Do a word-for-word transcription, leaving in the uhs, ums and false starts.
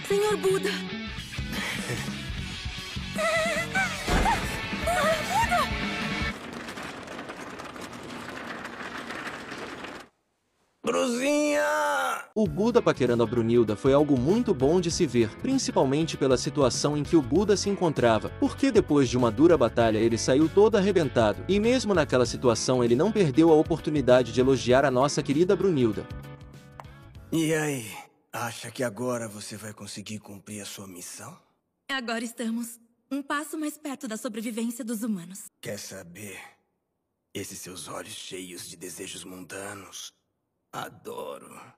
Senhor Buda! Bruzinha! O Buda paquerando a Brunilda foi algo muito bom de se ver, principalmente pela situação em que o Buda se encontrava, porque depois de uma dura batalha ele saiu todo arrebentado, e mesmo naquela situação ele não perdeu a oportunidade de elogiar a nossa querida Brunilda. E aí, acha que agora você vai conseguir cumprir a sua missão? Agora estamos um passo mais perto da sobrevivência dos humanos. Quer saber? Esses seus olhos cheios de desejos mundanos. Adoro.